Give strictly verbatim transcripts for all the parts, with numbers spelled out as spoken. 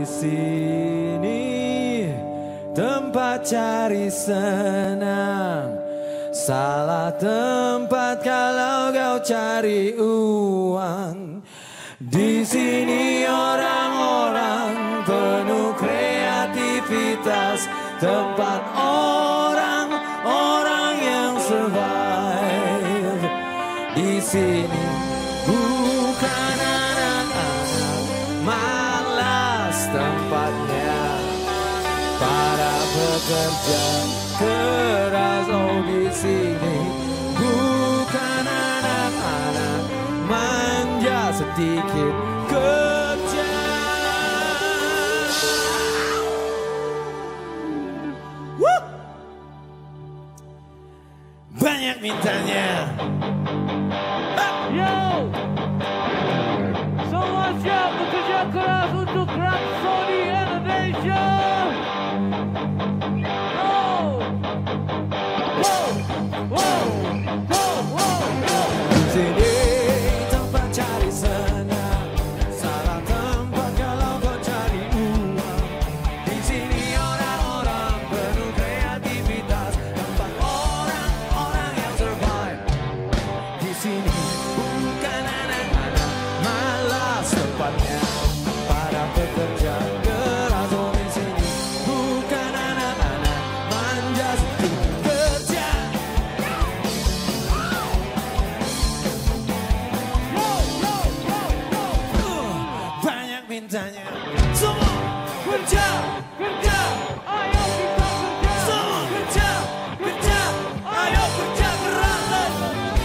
sini tempat cari senang, salah tempat kalau kau cari uang. Di sini orang-orang penuh kreativitas, tempat orang-orang yang survive. Di sini bukan anak-anak malas tempatnya, para pekerja keras. Oh, di sini bukan anak-anak manja sedikit kerja. Woo! Banyak mintanya. Yo, semua siap bekerja keras untuk Rhapsody Indonesia. Oh, wow, wow, wow, wow, wow. Di sini tempat cari senang, salah tempat kalau kau cari uang. Di sini orang-orang penuh kreativitas, tempat orang-orang yang survive. Di sini bukan anak-anak malas tempatnya, para pekerja keras. Oh, di sini bukan anak-anak manja sedikit kerja. Banyak mintanya. Semua kerja, kerja, Ayo kita kerja. semua kerja, kerja. Ayo kerja keras.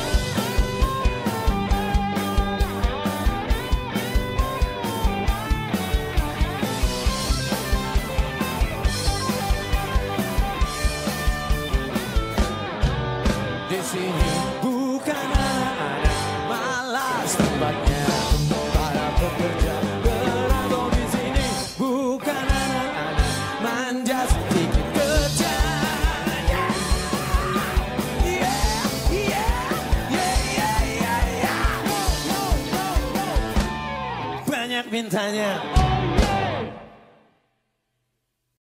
Di sini bukan anak-anak malas tempatnya, para pekerja keras. Oh, di sini bukan anak-anak manja sedikit kerja. Yeah, yeah, yeah, yeah, yeah, yeah. Banyak mintanya.